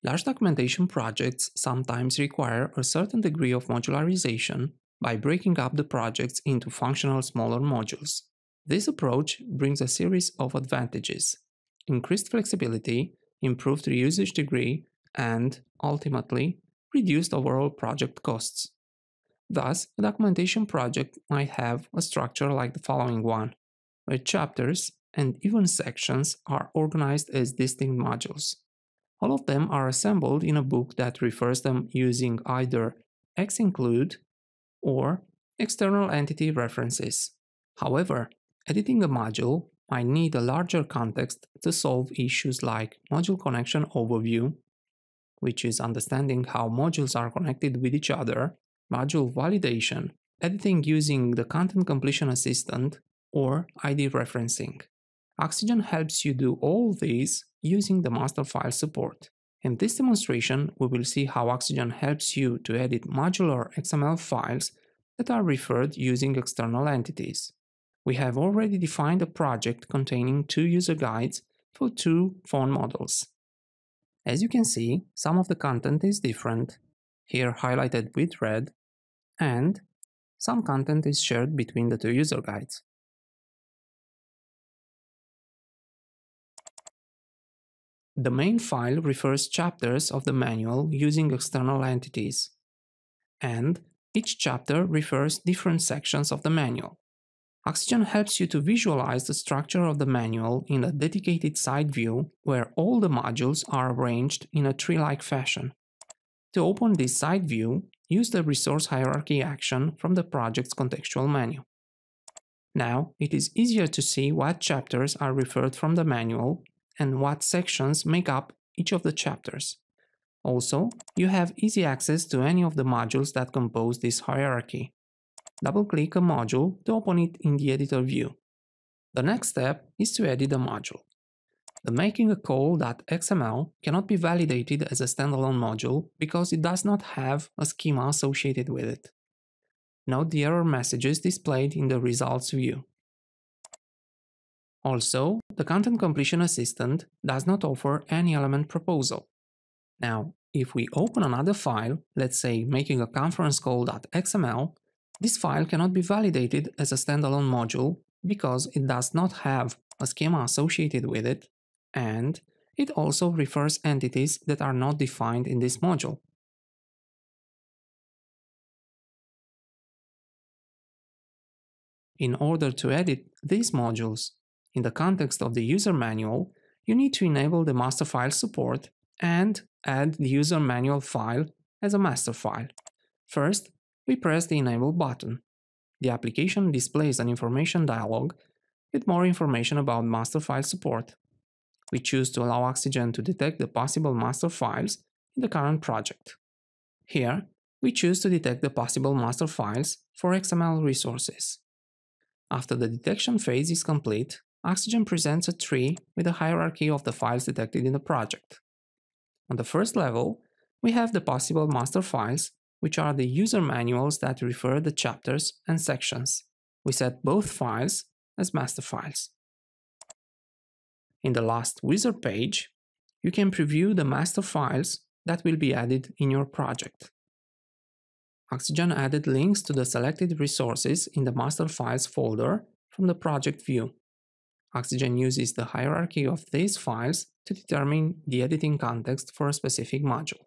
Large documentation projects sometimes require a certain degree of modularization by breaking up the projects into functional smaller modules. This approach brings a series of advantages: increased flexibility, improved reusage degree, and, ultimately, reduced overall project costs. Thus, a documentation project might have a structure like the following one, where chapters and even sections are organized as distinct modules. All of them are assembled in a book that refers them using either X-include or external entity references. However, editing a module might need a larger context to solve issues like module connection overview, which is understanding how modules are connected with each other, module validation, editing using the content completion assistant, or ID referencing. oXygen helps you do all these using the master file support. In this demonstration, we will see how oXygen helps you to edit modular XML files that are referred using external entities. We have already defined a project containing 2 user guides for 2 phone models. As you can see, some of the content is different, here highlighted with red, and some content is shared between the 2 user guides. The main file refers chapters of the manual using external entities, and each chapter refers different sections of the manual. oXygen helps you to visualize the structure of the manual in a dedicated side view where all the modules are arranged in a tree-like fashion. To open this side view, use the resource hierarchy action from the project's contextual menu. Now, it is easier to see what chapters are referred from the manual and what sections make up each of the chapters. Also, you have easy access to any of the modules that compose this hierarchy. Double-click a module to open it in the editor view. The next step is to edit a module. The making a call.xml cannot be validated as a standalone module because it does not have a schema associated with it. Note the error messages displayed in the results view. Also, the content completion assistant does not offer any element proposal. Now, if we open another file, let's say making a conference call.xml, this file cannot be validated as a standalone module because it does not have a schema associated with it, and it also refers entities that are not defined in this module. In order to edit these modules in the context of the user manual, you need to enable the master file support and add the user manual file as a master file. First, we press the Enable button. The application displays an information dialog with more information about master file support. We choose to allow oXygen to detect the possible master files in the current project. Here, we choose to detect the possible master files for XML resources. After the detection phase is complete, oXygen presents a tree with a hierarchy of the files detected in the project. On the first level, we have the possible master files, which are the user manuals that refer the chapters and sections. We set both files as master files. In the last wizard page, you can preview the master files that will be added in your project. oXygen added links to the selected resources in the master files folder from the project view. oXygen uses the hierarchy of these files to determine the editing context for a specific module.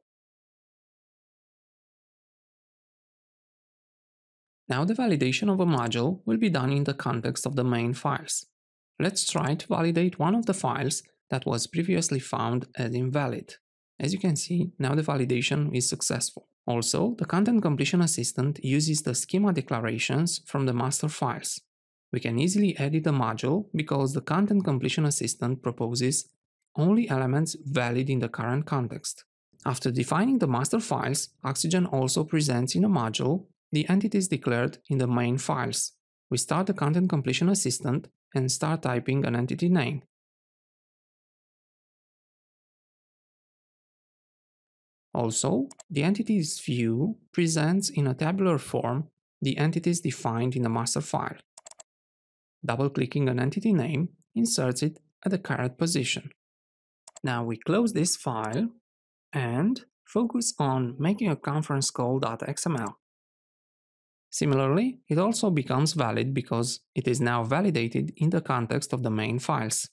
Now the validation of a module will be done in the context of the main files. Let's try to validate one of the files that was previously found as invalid. As you can see, now the validation is successful. Also, the Content Completion Assistant uses the schema declarations from the master files. We can easily edit a module because the Content Completion Assistant proposes only elements valid in the current context. After defining the master files, oXygen also presents in a module the entities declared in the main files. We start the Content Completion Assistant and start typing an entity name. Also, the Entities view presents in a tabular form the entities defined in the master file. Double-clicking an entity name inserts it at the correct position. Now we close this file and focus on making a conference call.xml. Similarly, it also becomes valid because it is now validated in the context of the main files.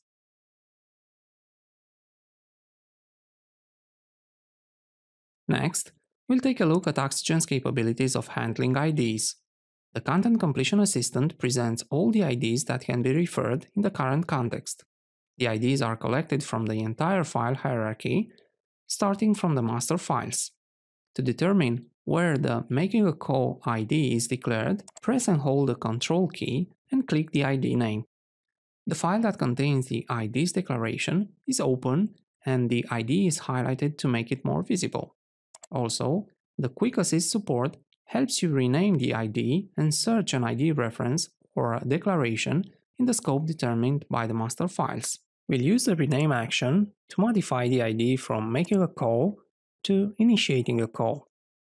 Next, we'll take a look at oXygen's capabilities of handling IDs. The Content Completion Assistant presents all the IDs that can be referred in the current context. The IDs are collected from the entire file hierarchy, starting from the master files. To determine where the Making a Call ID is declared, press and hold the Control key and click the ID name. The file that contains the ID's declaration is open and the ID is highlighted to make it more visible. Also, the Quick Assist support helps you rename the ID and search an ID reference or a declaration in the scope determined by the master files. We'll use the rename action to modify the ID from making a call to initiating a call.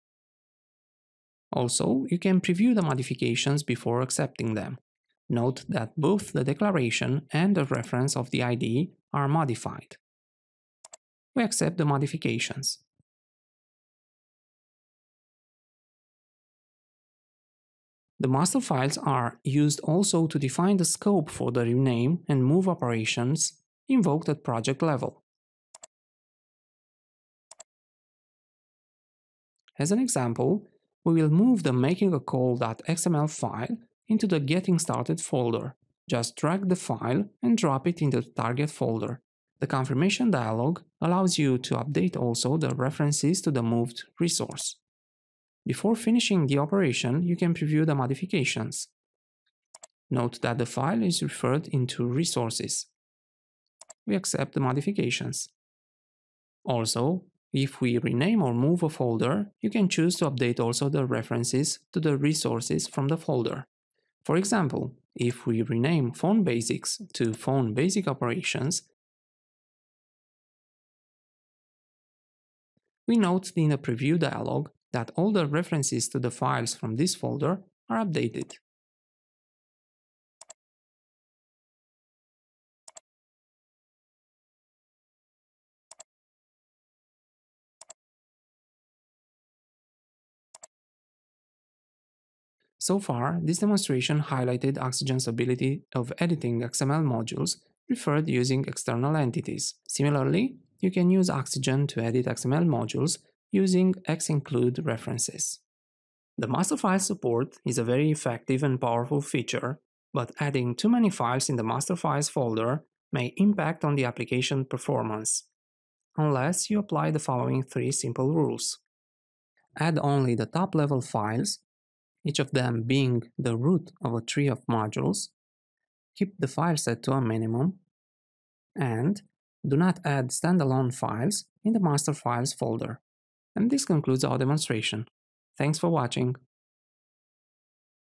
Also, you can preview the modifications before accepting them. Note that both the declaration and the reference of the ID are modified. We accept the modifications. The master files are used also to define the scope for the rename and move operations invoked at project level. As an example, we will move the Making a Call.xml file into the Getting Started folder. Just drag the file and drop it into the target folder. The confirmation dialog allows you to update also the references to the moved resource. Before finishing the operation, you can preview the modifications. Note that the file is referred into resources. We accept the modifications. Also, if we rename or move a folder, you can choose to update also the references to the resources from the folder. For example, if we rename Phone Basics to Phone Basic Operations, we note in the preview dialog that all the references to the files from this folder are updated. So far, this demonstration highlighted oXygen's ability of editing XML modules referred using external entities. Similarly, you can use oXygen to edit XML modules using xinclude references. The master file support is a very effective and powerful feature, but adding too many files in the master files folder may impact on the application performance, unless you apply the following 3 simple rules. Add only the top-level files, each of them being the root of a tree of modules, keep the file set to a minimum, and do not add standalone files in the master files folder. And this concludes our demonstration. Thanks for watching.